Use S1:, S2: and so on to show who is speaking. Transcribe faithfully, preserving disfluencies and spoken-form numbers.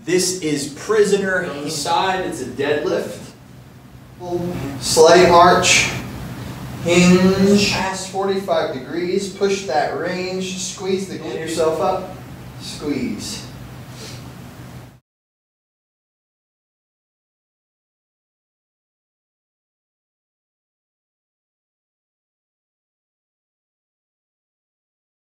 S1: This is prisoner side. It's a deadlift. Slight arch. Hinge. Past forty-five degrees. Push that range. Squeeze the glute yourself up. Squeeze.